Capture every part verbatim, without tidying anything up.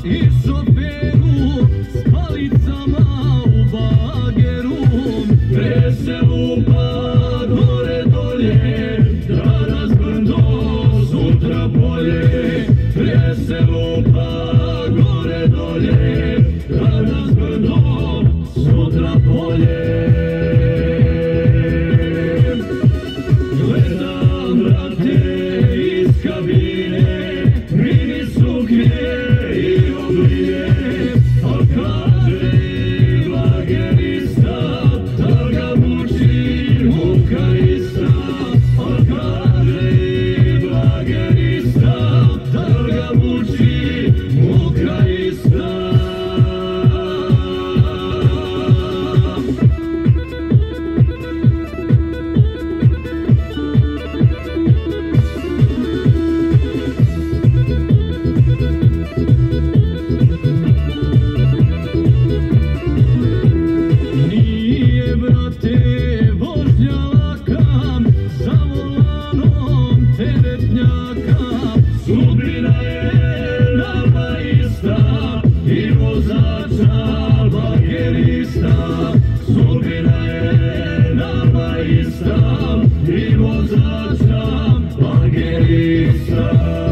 i šoferu s palicama u bageru. Trese lupa gore dolje, danas brdo, sutra bolje. Trese lupa gore dolje, danas brdo, sutra bolje. Gledam, brate, iz kabine, mini suknje i obline, a kaže bagerista, da ga muči muka ista. A kaže bagerista, da ga muči muka ista. Nije, brate, vožnja laka, za volanom teretnjaka. Sudbina je nama ista i vozača bagerista. Sudbina je nama ista i vozača bagerista.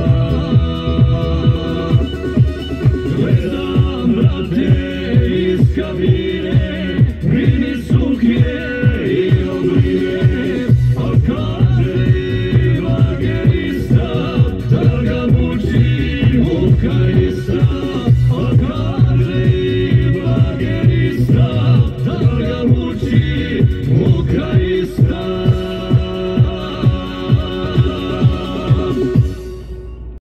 Gledam, brate, iz kabine, mini suknje i obline, a kaže bagerista, da ga muči muka ista. A kaže bagerista, da ga muči muka